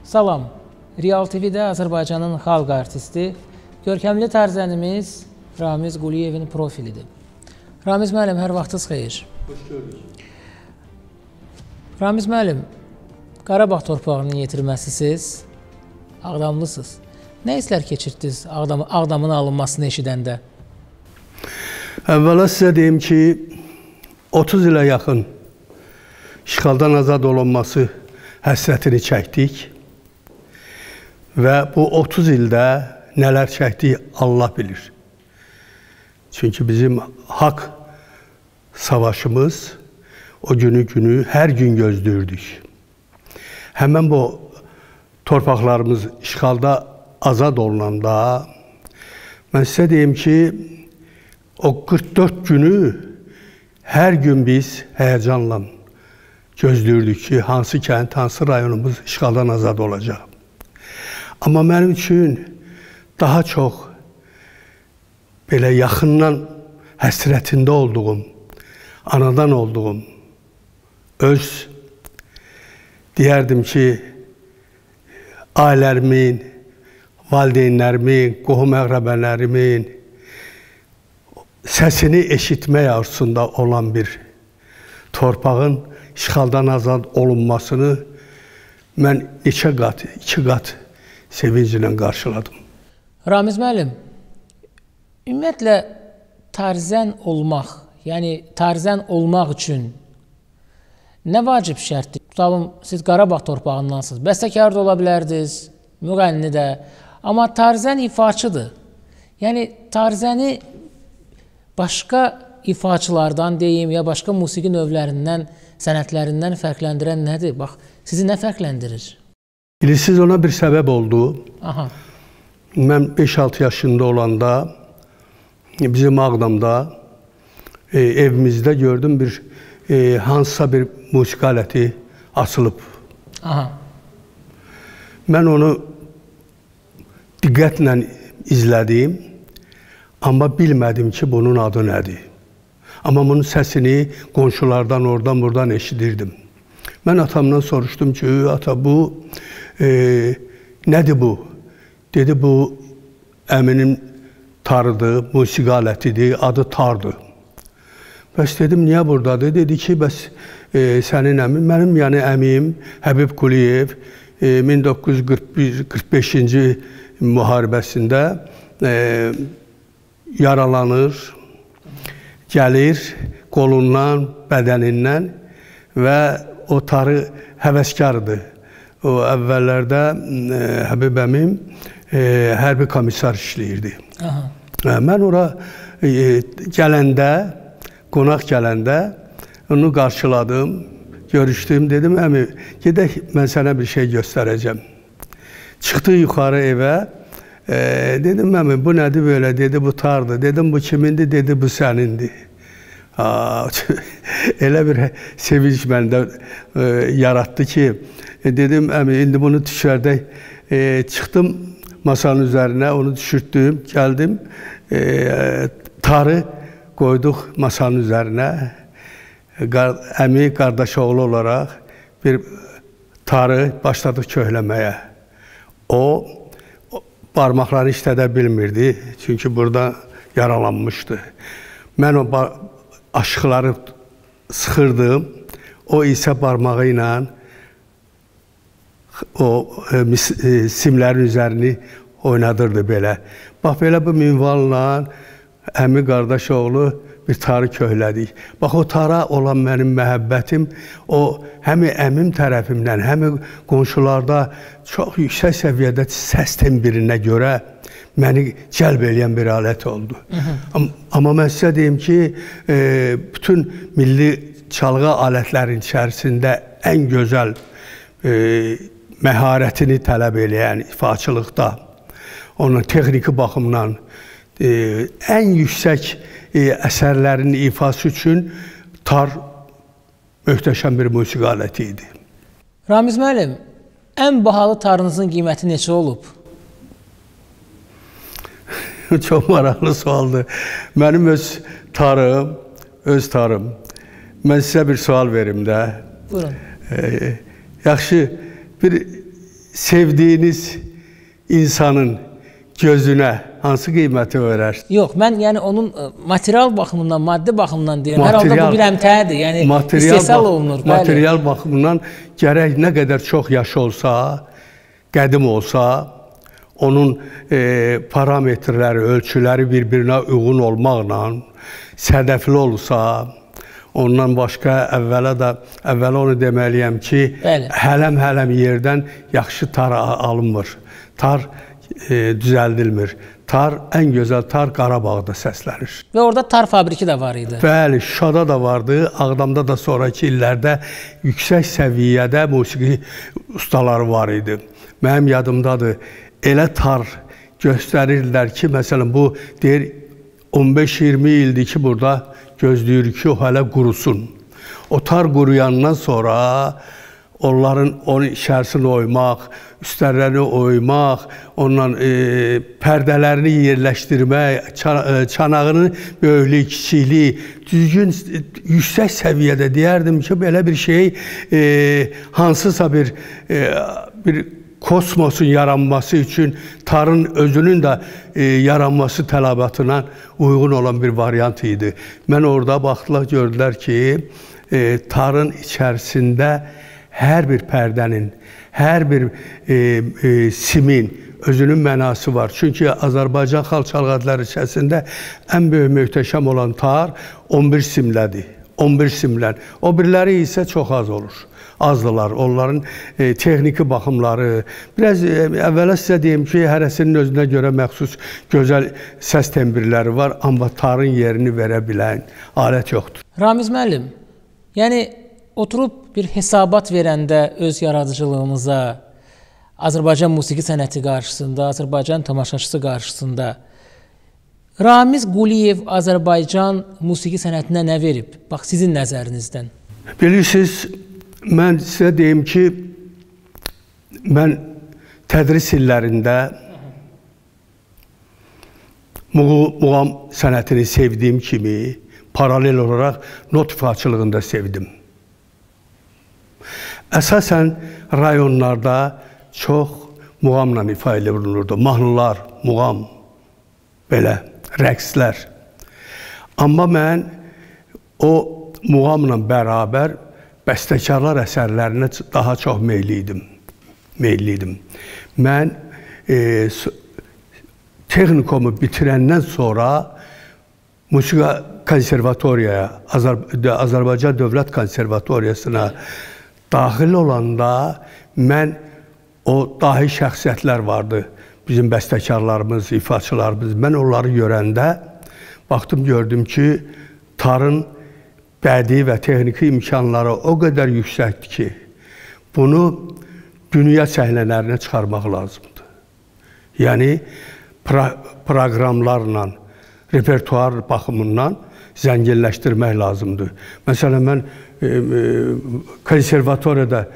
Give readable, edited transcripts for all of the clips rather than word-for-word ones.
Salam, Real TV-də Azərbaycanın xalq artisti, görkəmli tarzənimiz Ramiz Quliyevin profilidir. Ramiz müəllim, hər vaxtınız xeyir. Hoş gördük. Ramiz müəllim, Qarabağ torpağının yetirməsisiz, Ağdamlısınız. Nə hisslər keçirdiniz Ağdamın alınmasını eşidəndə? Əvvəla sizə deyim ki, 30 ilə yaxın işğaldan azad olunması həsrətini çəkdik. Və bu 30 ildə nələr çəkdik Allah bilir. Çünki bizim haqq savaşımız o günü hər gün gözləyirdik. Həmən bu torpaqlarımız işğalda azad olunanda mən sizə deyim ki, o 44 günü hər gün biz həyəcanla gözləyirdik ki, hansı kənd, hansı rayonumuz işğaldan azad olacaq. Amma mənim üçün daha çox belə yaxından həsrətində olduğum, anadan olduğum, öz deyərdim ki, ailələrimin, valideynlərimin, qohum-əqrəbələrimin səsini eşitmək arzusunda olan bir torpağın işğaldan azad olunmasını mən iki qat sevinclə qarşıladım. Ramiz müəllim, ümumiyyətlə tarzən olmaq, yəni tarzən olmaq üçün nə vacib şərtdir? Tutalım, siz Qarabağ torpağındansınız, bəstəkar da ola bilərdiniz, müğənni də, amma tarzən ifaçıdır. Yəni tarzəni başqa ifaçılardan deyim, ya başqa musiqi növlərindən, sənətlərindən fərqləndirən nədir? Bax, sizi nə fərqləndirir? Bilirsiniz, ona bir səbəb oldu. Aha. Mən 5-6 yaşında olanda bizim Ağdamda evimizdə gördüm bir hansısa bir musiqi aləti açılıb. Aha. Mən onu diqqətlə izlədim, amma bilmədim ki, bunun adı nədir. Amma bunun səsini qonşulardan, oradan, buradan eşidirdim. Mən atamdan soruşdum ki, ata bu nədir bu? Dedi, bu əminin tarıdır, musiqi alətidir, adı tardır. Bəs dedim, niyə buradadır? Dedi ki, bəs sənin əmin, mənim yəni əmim Həbib Quliyev 1945-ci müharibəsində yaralanır, gəlir qolundan, bədənindən və o tarı həvəskardır. O əvvəllərdə Həbib əmim hərbi komissar işləyirdi. Mən ora gələndə, qonaq gələndə onu qarşıladım, görüşdüm, dedim, əmi, gedək, mən sənə bir şey göstərəcəm. Çıxdı yuxarı evə, dedim, əmi, bu nədir belə, dedi, bu tardır, dedim, bu kimindir, dedi, bu sənindir. Elə bir sevinç məndə yaratdı ki, dedim, əmi, indi bunu düşərdək. Çıxdım masanın üzərinə, onu düşürtdüm, gəldim, tarı qoyduq masanın üzərinə. Əmi, qardaş oğlu olaraq bir tarı başladıq köhləməyə. O, barmaqları işlədə bilmirdi, çünki burada yaralanmışdı. Mən o aşıqları sıxırdım, o isə barmağı ilə o simlərin üzərini oynadırdı belə. Bax, belə bu minvalla əmi qardaş oğlu bir tarı köhlədik. Bax, o tara olan mənim məhəbbətim, o həm əmim tərəfimdən, həm qonşularda çox yüksək səviyyədə səs tembirinə görə məni cəlb eləyən bir alət oldu. Amma mən sizə deyim ki, bütün milli çalgı alətlərin içərisində ən gözəl məharətini tələb eləyən ifaçılıqda, onun texniki baxımdan ən yüksək əsərlərin ifası üçün tar möhtəşəm bir musiqi aləti idi. Ramiz müəllim, ən bahalı tarınızın qiyməti neçə olub? Çox maraqlı sualdır. Mənim öz tarım. Mən sizə bir sual verim də. Buyurun. Yaxşı, bir sevdiyiniz insanın gözünə hansı qiyməti verərsiniz? Yox, mən yəni onun material baxımından, maddi baxımından deyirəm. Hər halda bu bir əmtədir, yəni istehsal olunur. Material baxımından gərək nə qədər çox yaş olsa, qədim olsa, onun parametrləri, ölçüləri bir-birinə uyğun olmaqla, sədəfli olsa, ondan başqa əvvəla onu deməliyəm ki, hələm yerdən yaxşı tar alınmır. Tar düzəldilmir. Tar, ən gözəl tar Qarabağda səslənir. Və orada tar fabriki də var idi. Bəli, Şuşada da vardı, Ağdamda da sonraki illərdə yüksək səviyyədə musiqi ustaları var idi. Mənim yadımdadır, elə tar göstərirlər ki, məsələn, bu deyir, 15-20 ildir ki, burada gözləyirik ki, o hələ qurusun. O tar quruyandan sonra onların onun içərisini oymaq, üstlərini oymaq, ondan pərdələrini yerləşdirmək, çanağının böyüklük, kiçikliyi, düzgün, yüksək səviyyədə deyərdim ki, belə bir şey hansısa bir kosmosun yaranması üçün tarın özünün də yaranması tələbatına uyğun olan bir variant idi. Mən orada baxdılar, gördülər ki, tarın içərisində hər bir pərdənin, hər bir simin özünün mənası var. Çünki Azərbaycan xalq çalğıları içərisində ən böyük möhtəşəm olan tar 11 simlədir. 11 simlər. O birləri isə çox az olur. Azdılar. Onların texniki baxımları. Biraz əvvəla sizə deyim ki, hərəsinin özünə görə məxsus gözəl səs tembirləri var, amma tarın yerini verə bilən alət yoxdur. Ramiz müəllim, yəni oturub bir hesabat verəndə öz yaradıcılığımıza, Azərbaycan musiqi sənəti qarşısında, Azərbaycan tamaşaçısı qarşısında Ramiz Quliyev Azərbaycan musiqi sənətinə nə verib? Bax, sizin nəzərinizdən. Bilirsiniz, mən sizə deyim ki, mən tədris illərində muğam sənətini sevdiyim kimi, paralel olaraq not ifaçılığında sevdim. Əsasən rayonlarda çox muğamla ifa olunurdu. Mahnılar, muğam, belə, rəqslər. Amma mən o muğamla bərabər bəstəkarlar əsərlərinə daha çox meyliydim. Mən texnikomu bitirəndən sonra musiqi konservatoriyaya, Azərbaycan Dövlət Konservatoriyasına daxil olanda mən o dahi şəxsiyyətlər vardı, bizim bəstəkarlarımız, ifaçılarımız. Mən onları görəndə baxdım, gördüm ki, tarın bədii və texniki imkanları o qədər yüksəkdir ki, bunu dünya səhnələrinə çıxarmaq lazımdır. Yəni, proqramlarla, repertuar baxımından zənginləşdirmək lazımdır. Məsələn, mən konservatoriyada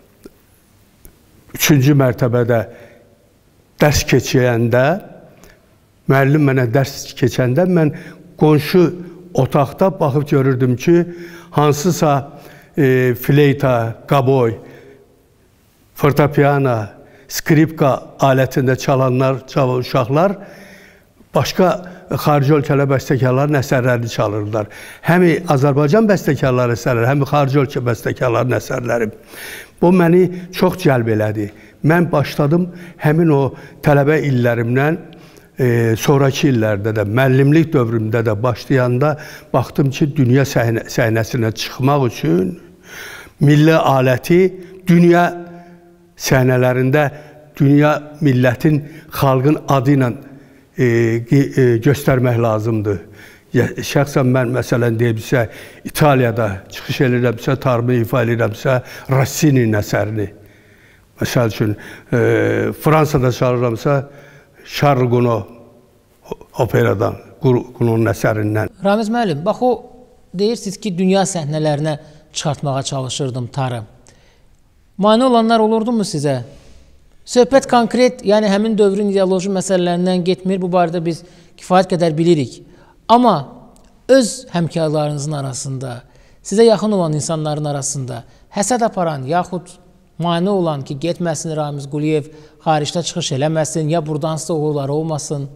3-cü mərtəbədə dərs keçəndə, müəllim mənə dərs keçəndə mən qonşu otaqda baxıb görürdüm ki, hansısa fleyta, qaboy, fortepiano, skripka alətində çalanlar, uşaqlar başqa xarici ölkələr bəstəkarların əsərlərini çalırlar. Həm Azərbaycan bəstəkarları əsərləri, həm xarici ölkə bəstəkarların əsərləri. Bu məni çox cəlb elədi. Mən başladım həmin o tələbə illərimdən sonraki illərdə də, müəllimlik dövrümdə də başlayanda baxdım ki, dünya səhnəsinə çıxmaq üçün milli aləti dünya səhnələrində dünya millətin, xalqın adı ilə göstərmək lazımdır. Şəxsən mən, məsələn, deyibsə, İtaliyada çıxış edirəmsə, tarımı ifa edirəmsə, Rossini'nin əsərini, məsəl üçün, Fransada çalıramsa, Charles Gounod operadan, Gounod'un əsərindən. Ramiz müəllim, bax o, deyirsiniz ki, dünya səhnələrinə çıxartmağa çalışırdım tarı. Mane olanlar olurdu mu sizə? Söhbət konkret, yəni həmin dövrün ideoloji məsələlərindən getmir, bu barədə biz kifayət qədər bilirik. Amma öz həmkarlarınızın arasında, sizə yaxın olan insanların arasında həsəd aparan, yaxud mane olan ki, getməsin Ramiz Quliyev, xaricdə çıxış eləməsin, ya buradansa uğurları olmasın?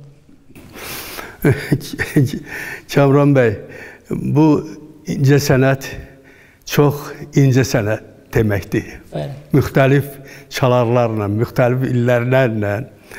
Kamran bəy, bu incə sənət çox incə sənət deməkdir. Bəli. Müxtəlif çalarlarla, müxtəlif illərlə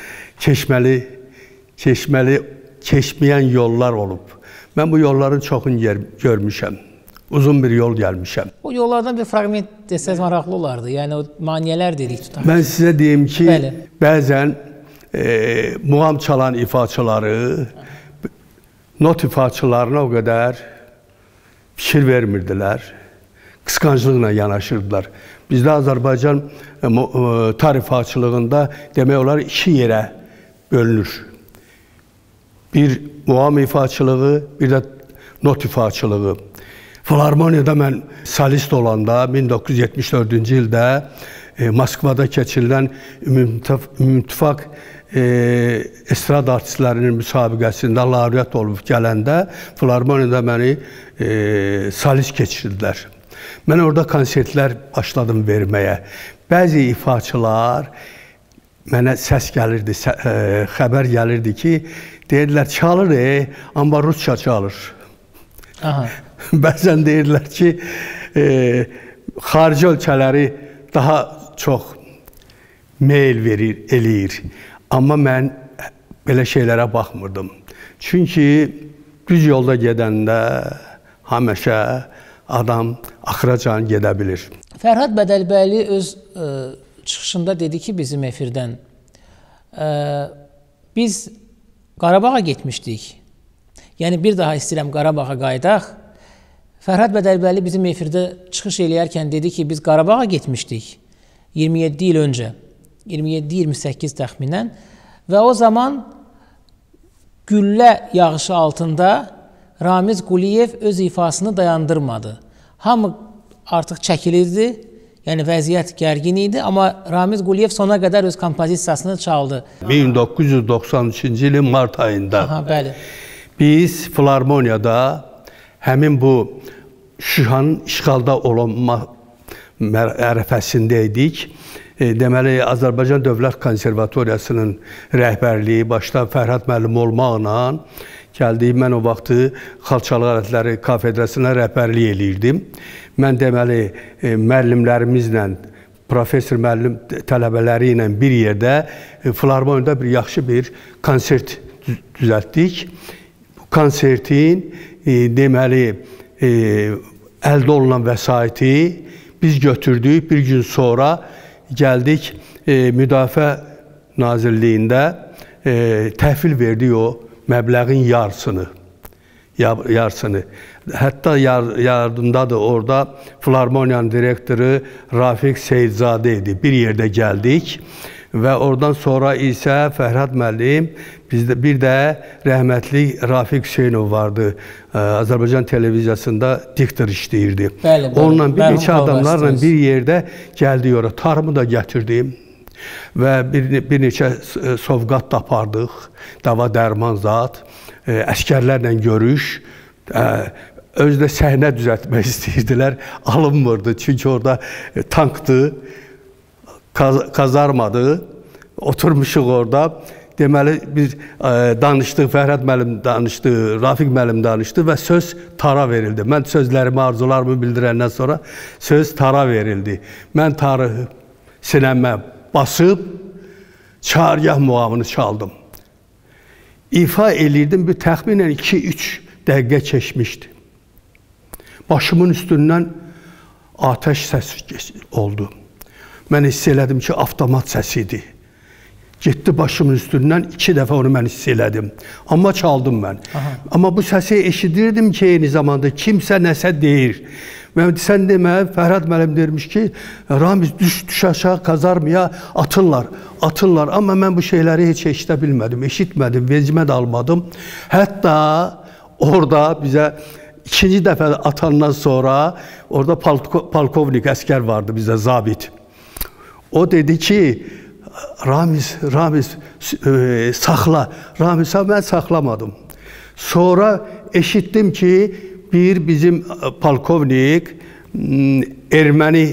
keçməyən yollar olub. Mən bu yolların çoxunu görmüşəm. Uzun bir yol gəlmişəm. O yollardan bir fragment desəz maraqlı olardı. Yəni o maniyələr dedik tutar. Mən sizə deyim ki, bəli, bəzən muğam çalan ifaçıları, not ifaçılarına o qədər fikir vermirdilər. Qısqanclıqla yanaşırdılar. Bizdə Azərbaycan tar ifaçılığında demək olar iki yerə bölünür. Bir muğam ifaçılığı, bir də not ifaçılığı. Filarmoniyada mən solist olanda 1974-cü ildə Moskvada keçirilən Ümumttifaq estrad artistlərinin müsabiqəsində laureat olub gələndə Filarmoniyada məni solist keçirdilər. Mən orada konsertlər başladım verməyə. Bəzi ifaçılar mənə səs gəlirdi, xəbər gəlirdi ki, deyirlər, çalır, amma rusça çalır. Aha. Bəzən deyirlər ki, xarici ölkələri daha çox meyil eləyir. Amma mən belə şeylərə baxmırdım. Çünki düz yolda gedəndə həmişə adam axıracan gedə bilir. Fərhad Bədəlbəyli öz çıxışında dedi ki, bizim efirdən, biz Qarabağa getmişdik. Yəni, bir daha istəyirəm Qarabağa qaydaq. Fərhad Bədəlbəyli bizim efirdə çıxış eləyərkən dedi ki, biz Qarabağa getmişdik 27 il öncə, 27-28 təxminən və o zaman güllə yağışı altında Ramiz Quliyev öz ifasını dayandırmadı. Hamı artıq çəkilirdi, yəni vəziyyət gərgin idi, amma Ramiz Quliyev sona qədər öz kompozisiyasını çaldı. 1993-cü ilin mart ayında Aha, bəli. Biz Filarmoniyada həmin bu Şuşanın işğalda olunma ərəfəsində idik. Deməli, Azərbaycan Dövlət Konservatoriyasının rəhbərliyi başda Fərhad müəllim olmaqla gəldik. Mən o vaxtı Xalçalıq Alətləri Kafedrasına rəhbərlik eləyirdim. Mən deməli, müəllimlərimizlə, professor müəllim tələbələri ilə bir yerdə Filarmoniyada bir yaxşı bir konsert düzəltdik. Bu konsertin deməli, əldə olunan vəsaiti biz götürdük. Bir gün sonra gəldik Müdafiə Nazirliyində təhvil verdik o məbləğin yarısını. Hətta yardımdadır orada Filarmoniyanın direktoru Rafiq Seyidzadə idi. Bir yerdə gəldik və oradan sonra isə Fərhad müəllim, bizdə bir də rəhmətli Rafiq Hüseynov vardı. Azərbaycan televiziyasında diktor işləyirdi. Onunla bir neçə adamlarla bir yerdə gəldik ora. Tarımı da gətirdim və bir neçə sovqat da apardıq. Dava dərman zat, əskərlərlə görüş. Özdə səhnə düzəltmək istəyirdilər, alınmırdı. Çünki orada tankdı, kazarmadı, oturmuşuq orada. Deməli, biz danışdıq, Fərhad müəllim danışdı, Rafiq müəllim danışdı və söz tara verildi. Mən sözlərimi, arzularımı bildirəndən sonra söz tara verildi. Mən tarı sinəmə basıb, çağırgah muğamını çaldım. İfa eləyirdim, bir təxminən 2-3 dəqiqə keçmişdi. Başımın üstündən atəş səsi oldu. Mən hiss elədim ki, avtomat səsidir. Getdi başımın üstündən, 2 dəfə onu mən hiss elədim. Amma çaldım mən. Aha. Amma bu səsi eşidirdim ki, eyni zamanda kimsə nəsə deyir. Və sən demə, Fərhad müəllim deyirmiş ki, Ramiz düş aşağı kazarmaya atırlar. Amma mən bu şeyləri heç eşidə bilmədim, eşitmədim, vecimə də almadım. Hətta orada bizə ikinci dəfə atandan sonra orada polkovnik əskər vardı bizə, zabit. O dedi ki, Ramiz, saxla. Ramiz, mən saxlamadım. Sonra eşitdim ki, bizim polkovnik erməni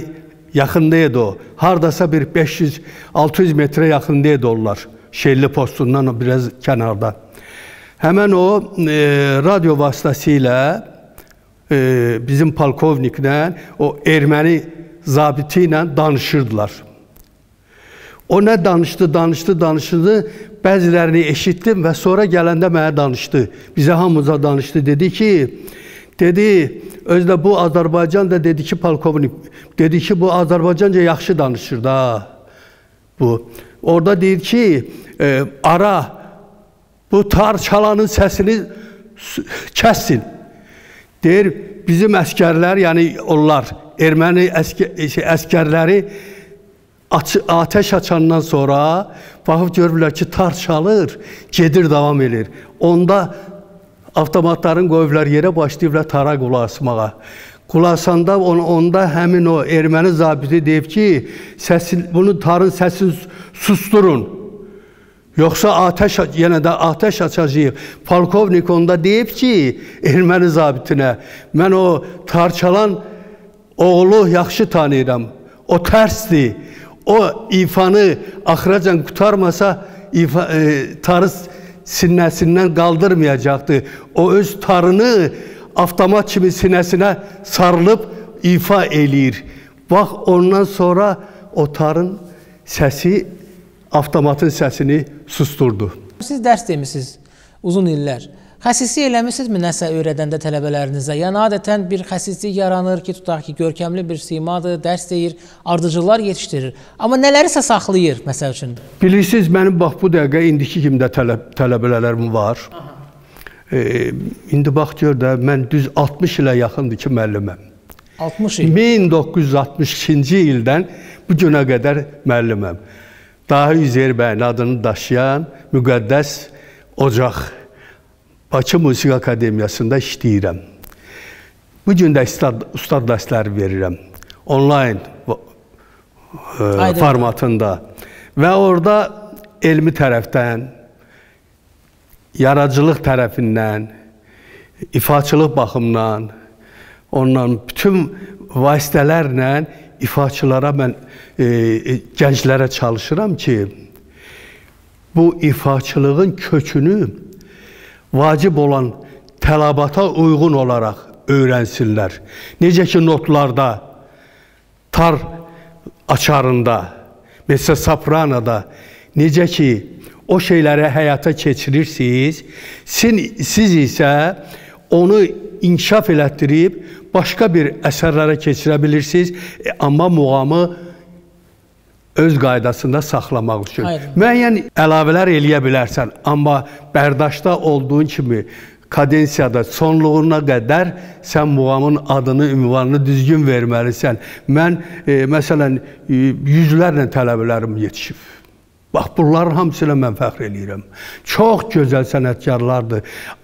yaxındaydı o. Hardasa bir 500-600 metre yaxındaydı onlar. Şelli postundan biraz kənarda. Həmən o radio vasitəsilə bizim polkovniklə, o erməni zabiti ilə danışırdılar. O nə danışdı. Bəzilərini eşitdim və sonra gələndə mənə danışdı. Bizə hamımıza danışdı. Dedi ki, özdə bu Azərbaycan da dedi ki, polkovnik, dedi ki, bu Azərbaycanca yaxşı danışır da. Bu. Orada deyir ki, ara, bu tar çalanın səsini kəssin. Deyir, bizim əskərlər, yəni onlar, erməni əskərləri ateş açandan sonra baxıb görürlər ki, tar çalır, gedir, davam edir. Onda avtomatların qoyublar yerə, başlayıblar tara qulaq asmağa. Qulaq asanda onda həmin o erməni zabiti deyib ki, bunu tarın səsini susturun. Yoxsa yenə də ateş açacağıq. Polkovnik onda deyib ki, erməni zabitinə, mən o tar çalan oğlu yaxşı tanıyıram. O tərsdir. O ifanı axıracan qutarmasa tarı sinəsindən qaldırmayacaqdı. O öz tarını avtomat kimi sinəsinə sarılıb ifa eləyir. Bax, ondan sonra o tarın səsi avtomatın səsini susturdu. Siz dərs demişsiniz uzun illər. Xəsislik eləmişsinizmi nəsə öyrədəndə tələbələrinizə? Yəni, adətən bir xəsislik yaranır ki, tutaq ki, görkəmli bir simadır, dərs deyir, ardıcılar yetişdirir. Amma nələrisə saxlayır, məsəl üçün? Bilirsiniz, mənim bax bu dəqiqə indiki kimi də tələbələrim var. İndi bax gör də, mən düz 60 ilə yaxındır ki, müəlliməm. 60 il? 1962-ci ildən bu günə qədər müəlliməm. Dahi Üzeyir bəyin adını daşıyan müqəddəs ocaq. Bakı Musiqi Akademiyasında işləyirəm. Bu gün də ustad dərsləri verirəm. Onlayn formatında. Və orada elmi tərəfdən, yaradıcılıq tərəfindən, ifaçılıq baxımından, ondan bütün vasitələrlə ifaçılara mən gənclərə çalışıram ki, bu ifaçılığın kökünü vacib olan tələbata uyğun olaraq öyrənsinlər. Necə ki, notlarda, tar açarında, mesela sopranada, necə ki, o şeyləri həyata keçirirsiniz, siz isə onu inkişaf elətdirib, başqa bir əsərlərə keçirə bilirsiniz, amma muğamı öz qaydasında saxlamaq üçün. Müəyyən əlavələr eləyə bilərsən, amma bərdaşda olduğun kimi kadensiyada sonluğuna qədər sən muğamın adını, ünvanını düzgün verməlisən. Mən, məsələn, yüzlərlə tələbələrim yetişib. Bax, bunların hamısıyla mən fəxr eləyirəm. Çox gözəl sənətkarlardır.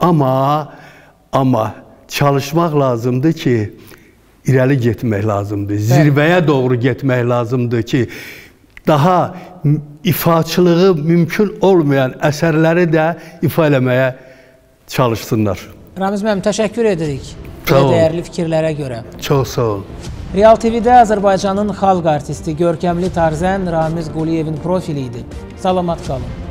Amma çalışmaq lazımdır ki, irəli getmək lazımdır. Zirvəyə doğru getmək lazımdır ki, daha ifaçılığı mümkün olmayan əsərləri də ifa eləməyə çalışsınlar. Ramiz müəllim, təşəkkür edirik dəyərli fikirlərə görə. Çox sağ olun. Real TV-də Azərbaycanın xalq artisti, görkəmli tarzən Ramiz Quliyevin profili idi. Salamat qalın.